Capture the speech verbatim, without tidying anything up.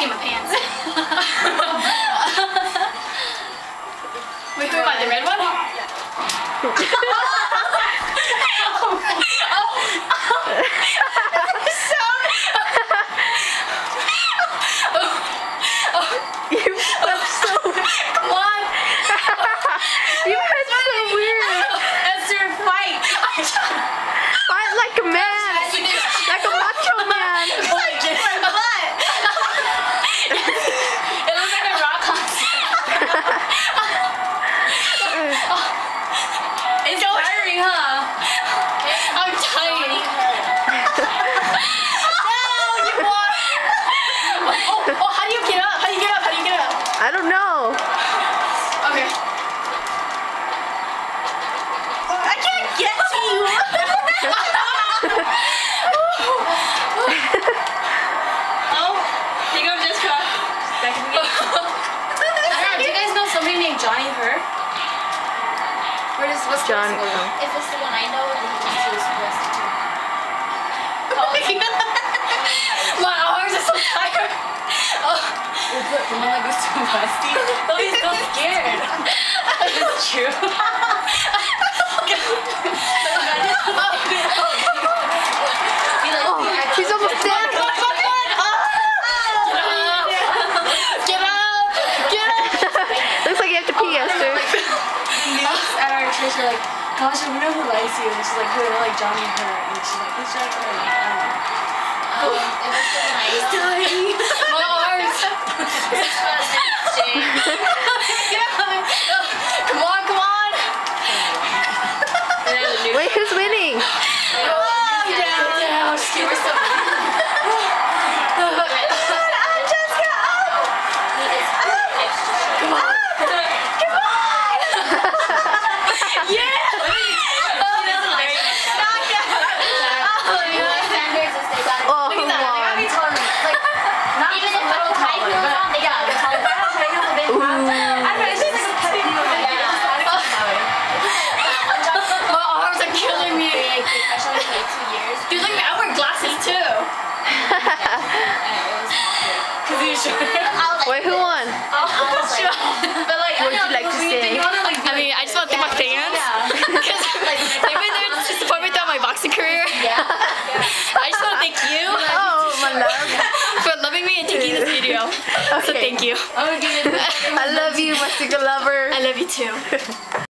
in my pants. Wait, who am I? The red one? You felt so. Come on. You felt so weird. Esther, fight. Fight like a man. Like a macho man. Oh, I just my butt. It looks like a rock concert. It's tiring, huh? I'm tired. No, you want. Oh, oh, how do you get up? How do you get up? How do you get up? I don't know. Okay. I can't get to you. Oh, here you go, Jessica. Back in the game. I don't know. Do you guys know somebody named Johnny Her? Where does what's John. the school? If it's the one I know, then he's too supposed to. Oh my God. My arms are so tired. Oh. The one that goes to Westy. Oh, he's so scared. It's true. Oh, he's almost dead. Get up! Get up! Looks like you have to pee, Esther. At our church, they're like, gosh, I wonder who likes you. And she's like, who? They're like, Johnny and her. And she's like, who's Johnny and her? Like, I don't know. Um, if it's the one I know, Dying. My arms. Jane. Come on, come on. Wait, who's winning? Oh, down, down. Just give her some. I'm just gonna. Come on. Come on. Yeah. Oh, Look at that. They gotta be taller. Like, not Even just a if little it's high taller, heels but on, they gotta be taller. I don't know, high heels a bit Ooh. faster. I don't know, it's just like a pet peeve of mine. My arms are killing me. Especially for like two years. Dude, look at me. I wear glasses too. And it was awkward. Cause you should. I was like, wait, who won? Oh, sure. But like, What would I you know, like to we- say? You wanna like? I mean, I just want to thank my fans. Because they've been there to support me throughout my boxing career. yeah. I just want to thank you Oh, my love. for loving me and taking this video. So Okay. thank you. I love you, my secret lover. I love you too.